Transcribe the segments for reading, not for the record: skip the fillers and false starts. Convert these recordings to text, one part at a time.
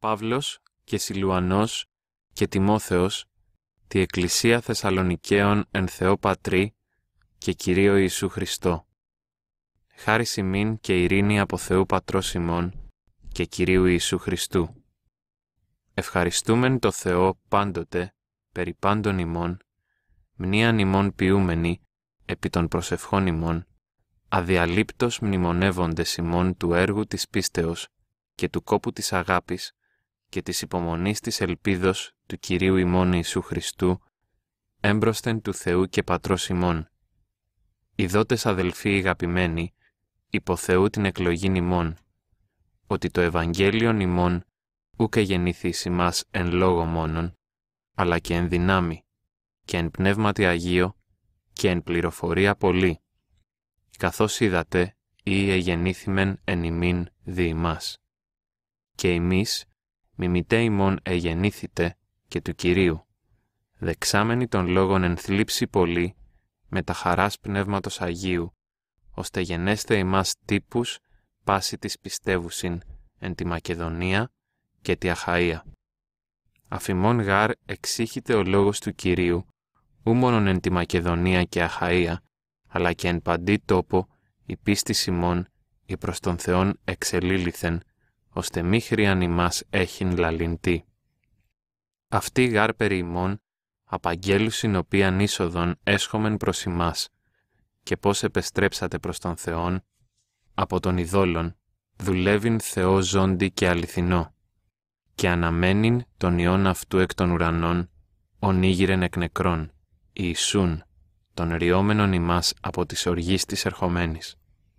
Παύλος και Σιλουανός και Τιμόθεος, τη Εκκλησία Θεσσαλονικαίων εν Θεώ Πατρί και Κυρίω Ιησού Χριστό. Χάρις ημίν και ειρήνη από Θεού Πατρός ημών και Κυρίου Ιησού Χριστού. Ευχαριστούμεν το Θεό πάντοτε, περί πάντων ημών, μνήαν ημών ποιούμενοι, επί των προσευχών ημών, αδιαλείπτως μνημονεύοντες ημών του έργου της πίστεως και του κόπου της αγάπης και της υπομονής της ελπίδος του Κυρίου ημών Ιησού Χριστού, έμπροσθεν του Θεού και Πατρός ημών. Ιδότες αδελφοί αγαπημένοι, υπό Θεού την εκλογήν ημών, ότι το Ευαγγέλιον ημών ούκ εγεννήθη εις ημάς εν λόγω μόνον, αλλά και εν δυνάμει, και εν πνεύματι Αγίο, και εν πληροφορία πολλή, καθώς είδατε ή εγεννήθημεν εν ημίν δι' ημάς. Και ημείς, μιμητέ ημών εγεννήθητε και του Κυρίου, δεξάμενοι των λόγων εν θλίψη πολύ, με τα χαράς Πνεύματος Αγίου, ώστε γενέστε ημάς τύπους πάση της πιστεύουσιν εν τη Μακεδονία και τη Αχαΐα. Αφημών γάρ εξήχηται ο λόγος του Κυρίου, ου μόνον εν τη Μακεδονία και Αχαΐα, αλλά και εν παντί τόπο η πίστης ημών η προς τον Θεόν εξελίληθεν, ώστε μη χρειαν ημάς έχειν λαλintή. Αυτή γάρ περί ημών, απαγγέλουσιν οποίαν είσοδον έσχομεν προς ημάς, και πώς επεστρέψατε προς τον Θεόν, από τον ειδόλων, δουλεύειν Θεό ζώντι και αληθινό, και αναμένειν τον Υιόν αυτού εκ των ουρανών, ονίγηρεν εκ νεκρών, Ιησούν, τον ριόμενον ημάς από της οργής της ερχομένης.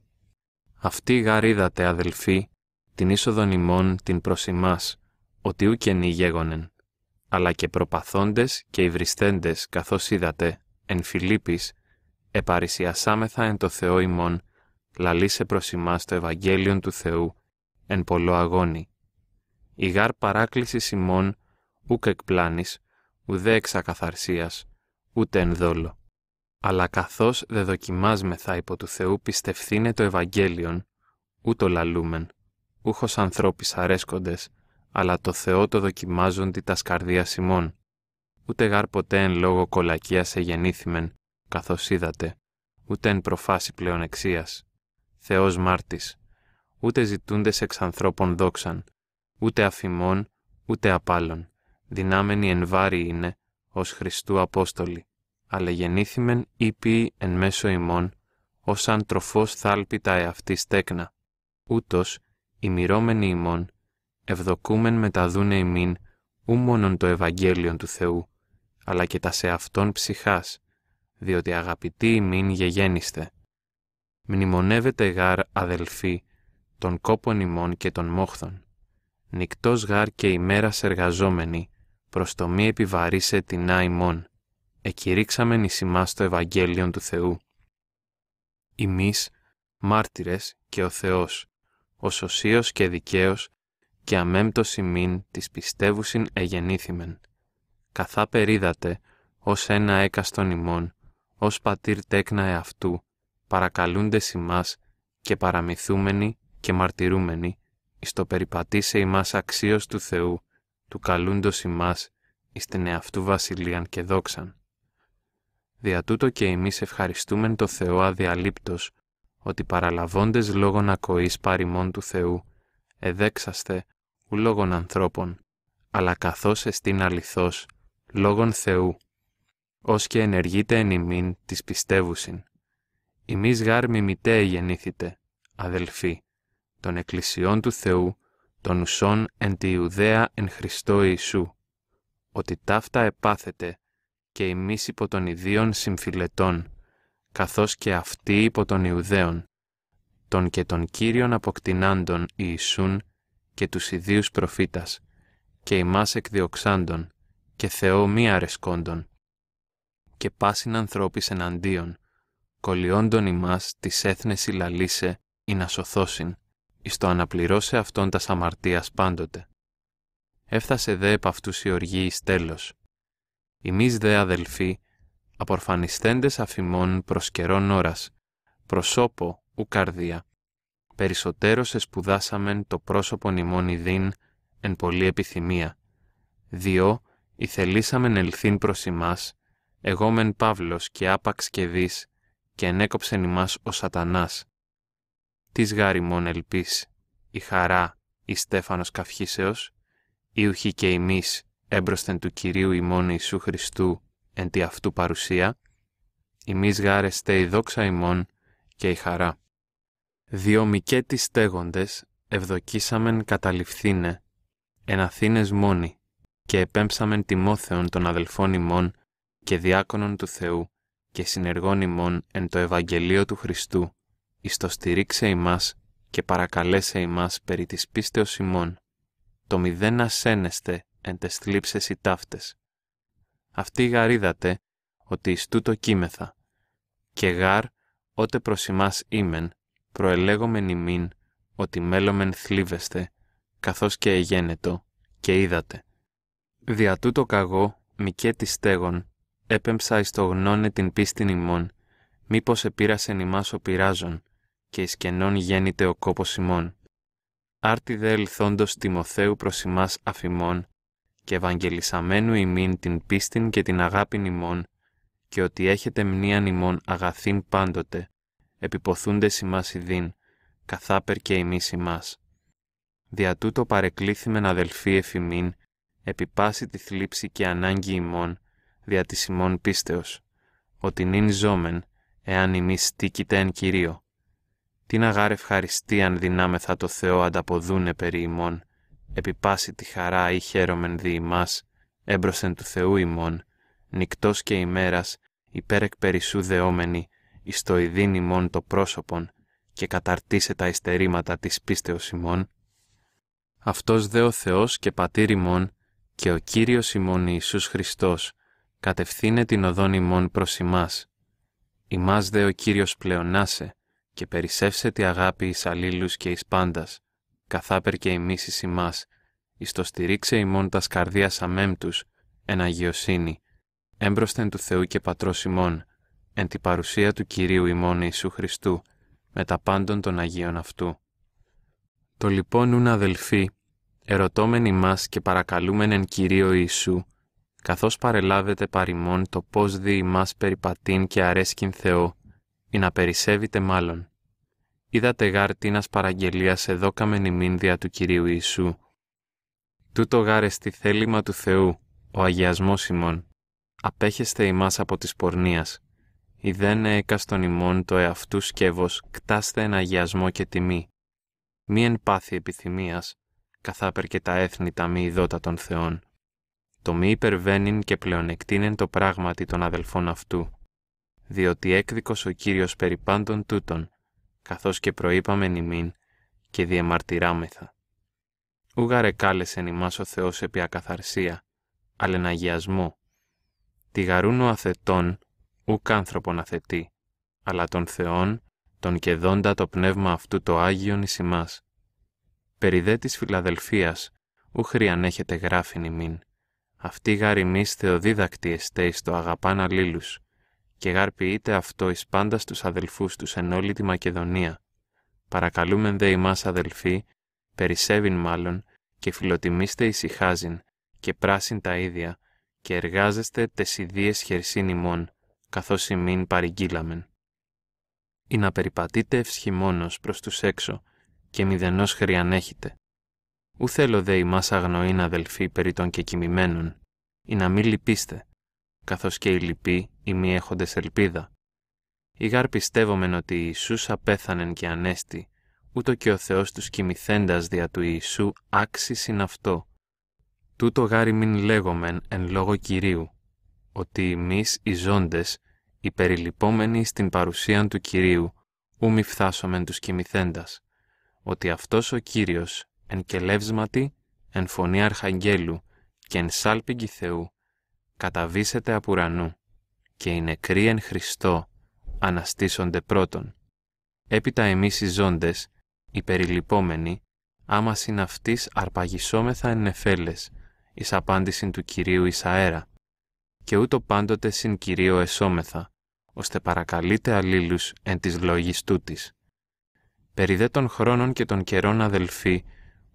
Αυτή γάρ είδατε, αδελφοί, την είσοδον ημών την προς ημάς, ότι ούκεν γέγονεν, αλλά και προπαθώντες και υβριστέντες, καθώς είδατε, εν Φιλίππης, επαρησιασάμεθα εν το Θεό ημών, λαλήσε προς ημάς το Ευαγγέλιον του Θεού, εν πολλό αγώνι. Η γάρ παράκλησης ημών, ούκ εκ πλάνης, ουδέ εξ ακαθαρσίας, ούτε εν δόλο. Αλλά καθώς δε δοκιμάσμεθα υπό του Θεού πιστευθύνε το Ευαγγέλιον, ούτω λαλούμεν, ούχος ανθρώπης αρέσκοντες, αλλά το Θεό το δοκιμάζοντι τας καρδίας ημών. Ούτε γάρ ποτέ εν λόγω κολακίας εγεννήθημεν, καθώς είδατε, ούτε εν προφάση πλεονεξίας. Θεός μάρτης, ούτε ζητούντες εξ ανθρώπων δόξαν, ούτε αφημών, ούτε απάλλων, δυνάμενοι εν βάρη είναι, ως Χριστού Απόστολοι, αλλά γεννήθημεν ήπιοι εν μέσω ημών, ως αν τροφός θάλπητα εαυτής τέκνα, ούτως, ημιρώμενοι ημών, ευδοκούμεν μεταδούνε ημίν, ου μόνον το Ευαγγέλιον του Θεού, αλλά και τα σε αυτόν ψυχάς, διότι αγαπητοί ημίν γεγέννηστε. Μνημονεύετε γάρ, αδελφοί, των κόπων ημών και των μόχθων. Νυκτός γάρ και ημέρας εργαζόμενοι, προς το μη επιβαρύσε τεινά ημών. Εκηρύξαμεν εις ημάς το Ευαγγέλιον του Θεού. Ημείς, μάρτυρες και ο Θεός, ο σωσίος και δικαίος, και αμέμπτος ημίν της πιστεύουσιν εγεννήθημεν. Καθά περίδατε, ως ένα έκαστον ημών, ως πατήρ τέκνα εαυτού, παρακαλούντες ημάς και παραμυθούμενοι και μαρτυρούμενοι, εις το περιπατήσε ημάς αξίως του Θεού, του καλούντος ημάς, εις την εαυτού βασιλείαν και δόξαν. Δια τούτο και εμείς ευχαριστούμεν το Θεό αδιαλείπτως, ότι παραλαβώντες λόγων ακοής παρημών του Θεού, εδέξαστε ου λόγων ανθρώπων, αλλά καθώς εστίν αληθώς, λόγων Θεού, ως και ενεργείτε εν ημίν της πιστεύουσιν. Ημείς γάρ μιμητέ γεννήθητε, αδελφοί, των εκκλησιών του Θεού, των ουσών εν τη Ιουδαία εν Χριστώ Ιησού, ότι ταύτα επάθετε και εμείς υπό των ιδίων συμφιλετών, καθώς και αυτοί υπό των Ιουδαίων, των και των Κύριων αποκτηνάντων Ιησούν και τους ιδίους προφήτας, και ημάς εκδιοξάντων, και Θεό μη αρεσκόντων, και πάσιν ανθρώπης εναντίον, κολλιόντων ημάς της έθνεση λαλήσε ή να σωθώσιν, εις το αναπληρώσε αυτόν τας αμαρτίας πάντοτε. Έφτασε δε επ' αυτούς η οργή εις τέλος. Εμείς δε αδελφοί, απορφανισθέντες αφημών προς καιρόν ώρας, προσώπο ου καρδία, περισσότερος εσπουδάσαμεν το πρόσωπον ημών ιδίν εν πολλή επιθυμία, διό ηθελήσαμεν ελθύν προς ημάς, εγώ μεν Παύλος και άπαξ και δις, και ενέκοψεν ημάς ο σατανάς. Τις γάρ ημών ελπίς, η χαρά, η στέφανος καυχήσεως, ή ουχή και ημείς έμπροσθεν του Κυρίου ημών Ιησού Χριστού εν τη αυτού παρουσία, ημείς γάρεστε η δόξα ημών και η χαρά. Διό μικέτης στέγοντες ευδοκίσαμεν καταληφθήνε, εν Αθήνες μόνοι, και επέμψαμεν Τιμόθεον των αδελφών ημών και διάκονων του Θεού και συνεργών ημών εν το Ευαγγελίο του Χριστού, εις το στηρίξε ημάς και παρακαλέσε ημάς περί της πίστεως ημών, το μηδέν ασένεστε εν τες θλίψες οι ταύτες. Αυτοί γαρίδατε ότι εις τούτο κείμεθα, και γάρ ότε προς ημάς ήμεν, προελέγομεν ημίν ότι μέλλομεν θλίβεστε, καθώς και εγένετο, και είδατε. Δια τούτο καγώ, μικέτη στέγον, έπεμψα εις το γνώνε την πίστην ημών, μήπως επήρασεν ημάς ο πειράζων, και εις κενών γέννηται ο κόπος ημών. Άρτη δε ελθόντος Τιμοθέου προς ημάς αφημών, και ευαγγελισαμένου ημίν την πίστην και την αγάπην ημών, και ότι έχετε μνήαν ημών αγαθήν πάντοτε, επιποθούντες ημάς ιδίν, καθάπερ και ημείς ημάς. Δια τούτο παρεκλήθημεν αδελφοί εφημίν, επί πάση τη θλίψη και ανάγκη ημών, δια της ημών πίστεως, ότι νυν ζώμεν, εάν ημείς στήκητε εν Κυρίω. Τι να γάρ ευχαριστίαν δυνάμεθα το Θεό ανταποδούνε περί ημών, επί πάση τη χαρά ή χαίρομεν δι' ημάς, έμπροσθεν του Θεού ημών, νυκτός και ημέρας, υπέρ εκ περισσού δεόμενοι, εις το ειδήν ημών το πρόσωπον, και καταρτίσε τα υστερήματα της πίστεως ημών. Αυτός δε ο Θεός και Πατήρ ημών, και ο Κύριος ημών Ιησούς Χριστός, κατευθύνε την οδόν ημών προς ημάς. Ημάς δε ο Κύριος πλεονάσε, και περισσεύσε τη αγάπη εις αλλήλους και εις πάντας, καθάπερ και ημείς εις ημάς, εις το στηρίξε ημών τας καρδίας αμέμπτους, εν αγιοσύνη, έμπροσθεν του Θεού και Πατρός ημών, εν τη παρουσία του Κυρίου ημών Ιησού Χριστού, με τα πάντων των Αγίων αυτού. Το λοιπόν ούν αδελφοί, ερωτώμεν ημάς και παρακαλούμεν εν Κυρίω Ιησού, καθώς παρελάβετε παρ' το πώς δι' ημάς περιπατήν και αρέσκειν Θεό, ή να περισσεύετε μάλλον. Είδατε γάρ τίνας παραγγελίας εδώκαμεν ημίν δια του Κυρίου Ιησού. Τούτο γάρ εστι θέλημα του Θεού, ο αγιασμός ημών. Απέχεστε ημάς από της πορνείας. Ιδένε έκαστον ημών το εαυτού σκεύος, κτάστε εν αγιασμό και τιμή. Μη εν πάθη επιθυμίας, καθάπερ και τα έθνη τα μη ειδώτα των Θεών. Το μη υπερβαίνειν και πλεονεκτείνεν το πράγματι των αδελφών αυτού. Διότι έκδικος ο Κύριος περί πάντων τούτων, καθώς και προείπαμεν ημίν, και διεμαρτυράμεθα. Ούγαρ εκάλεσεν ημάς ο Θεός επί ακαθαρσία, αλλά εν αγιασμό. Τη γαρούν ο αθετών, ουκ άνθρωπον αθετεί, αλλά των Θεών, τον και δόντα το πνεύμα αυτού το Άγιον εις ημάς. Περί δε της Φιλαδελφίας, ου χρειαν έχετε γράφην ημίν. Αυτοί γάρ ημείς θεοδίδακτοι εστέ εις το αγαπάν αλλήλους, και γάρ ποιείτε αυτό εις πάντας τους αδελφούς τους εν όλη τη Μακεδονία. Παρακαλούμεν δε ημάς αδελφοί, περισσεύειν μάλλον, και φιλοτιμήστε ησυχάζειν, και πράσιν τα ίδια, και εργάζεστε τες ιδίες χερσίν ημών, καθώς ημίν παρηγγείλαμεν. Ή να περιπατείτε ευσχημόνος προς τους έξω, και μηδενός χρειαν έχετε. Ου θέλω δε ημάς αγνοήν αδελφοί περί των κεκοιμημένων, ή να μη λυπήστε, καθώς και οι λυποί ή μη έχοντες ελπίδα. Ή γάρ πιστεύομεν ότι Ιησούς απέθανεν και ανέστη, ούτω και ο Θεός τους κοιμηθέντας δια του Ιησού άξις είναι αυτό. Τούτο γάρ ημίν λέγομεν εν λόγω Κυρίου, ότι εμείς οι ζώντες, οι περιλυπόμενοι στην παρουσίαν του Κυρίου, ου μη φθάσομεν τους κοιμηθέντας, ότι αυτός ο Κύριος, εν κελεύσματι, εν φωνή αρχαγγέλου και εν σάλπιγγι Θεού, καταβήσεται απ' ουρανού, και οι νεκροί εν Χριστώ αναστήσονται πρώτον. Έπειτα εμείς οι ζώντες, οι περιλυπόμενοι, άμα συν αυτής αρπαγισόμεθα εν νεφέλες, εις απάντησιν του Κυρίου εις αέρα, και ούτω πάντοτε συν Κυρίω εσώμεθα, ώστε παρακαλείτε αλλήλους εν της λόγης τούτης. Περί δε των χρόνων και των καιρών αδελφοί,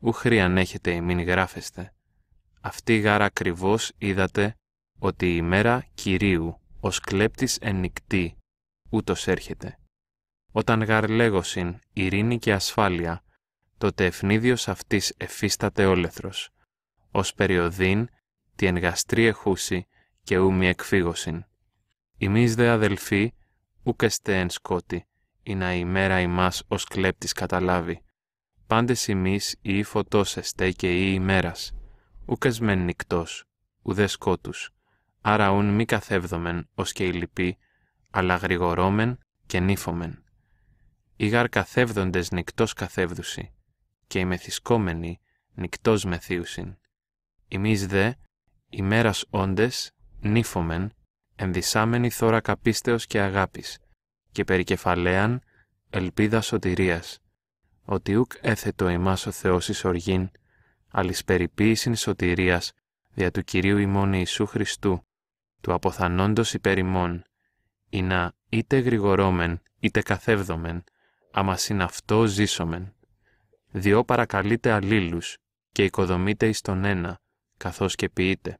ου χρίαν έχετε ημίν γράφεστε. Αυτή γάρα ακριβώς είδατε ότι η ημέρα Κυρίου ως κλέπτης εν νυκτή ούτως έρχεται. Όταν γαρ λέγωσιν ειρήνη και ασφάλεια, τότε ευνίδιος αυτής εφίσταται όλεθρος, ως περιοδήν τι εν γαστρή εχούση και ου μη εκφύγωσιν. Ημείς δε αδελφοί, ούκ εστε εν σκότη, ή να η ημέρα ημάς ως κλέπτης καταλάβει. Πάντες ημείς ή φωτός εστε και ή ημέρας, ούκ εσμεν νυκτός, ουδέ σκότους, άρα ούν μη καθεύδομεν ως και οι λοιποί, αλλά γρηγορώμεν και νύφομεν. Οι γαρ καθεύδοντες νυκτός καθεύδουσι, και οι μεθυσκόμενοι νυκτός μεθύουσιν. Ημείς δε, ημέρας όντες, νύφομεν, ενδυσάμενοι θώρακα πίστεως και αγάπης, και περικεφαλαίαν ελπίδα σωτηρίας, ότι ούκ έθετο ημάς ο Θεός εις οργήν, αλλης περιποίησιν σωτηρίας δια του Κυρίου ημών Ιησού Χριστού, του αποθανόντος υπέρ ημών, ή να είτε γρηγορώμεν είτε καθεύδομεν, άμα συν αυτό ζήσομεν. Διό παρακαλείτε αλλήλους και οικοδομείτε εις τον ένα, καθώς και ποιείτε.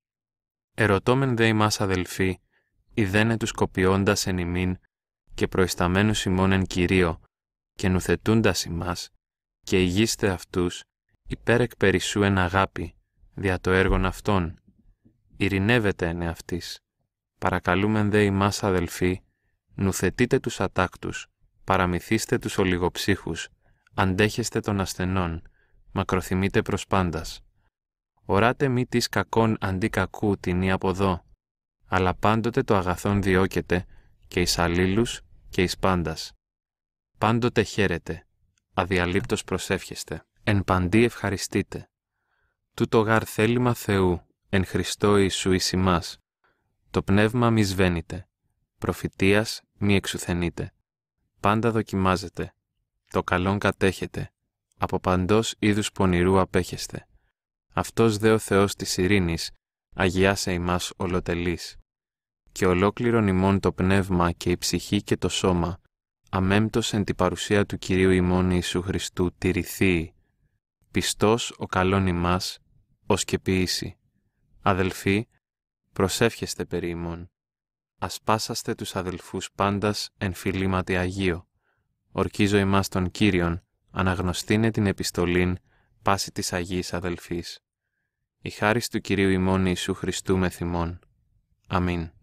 Ερωτώμεν δε ημάς αδελφοί, ιδένε τους κοπιώντας εν ημίν και προϊσταμένους ημών εν Κυρίω, και νουθετούντας ημάς, και ηγείστε αυτούς, υπέρ εκ περισσού εν αγάπη, δια το έργον αυτών. Ειρηνεύετε εν εαυτής. Παρακαλούμεν δε ημάς αδελφοί, νουθετείτε τους ατάκτους, παραμυθίστε τους ολιγοψύχους, αντέχεστε των ασθενών, μακροθυμείτε προς πάντας. Οράτε μη της κακόν αντί κακού την ή από εδώ, αλλά πάντοτε το αγαθόν διώκετε και εις αλλήλους και εις πάντας. Πάντοτε χαίρετε, αδιαλείπτως προσεύχεστε, εν παντί ευχαριστείτε. Τούτο γαρ θέλημα Θεού, εν Χριστώ Ιησού εις ημάς. Το πνεύμα μη σβαίνετε, προφητείας μη εξουθενείτε. Πάντα δοκιμάζετε, το καλόν κατέχετε, από παντός είδους πονηρού απέχεστε. Αυτός δε ο Θεός της ειρήνης, αγιάσε ημάς ολοτελείς. Και ολόκληρον ημών το πνεύμα και η ψυχή και το σώμα, αμέμπτος εν τη παρουσία του Κυρίου ημών Ιησού Χριστού τηρηθείη. Πιστός ο καλόν ημάς, ως και ποιήσει. Αδελφοί, προσεύχεστε περί ημών. Ασπάσαστε τους αδελφούς πάντας εν φιλήματι Αγίο. Ορκίζω ημάς τον Κύριον, αναγνωστήνε την επιστολήν πάση της Αγίης αδελφής. Η χάρις του Κυρίου ημών Ιησού Χριστού μεθ' ημών. Αμήν.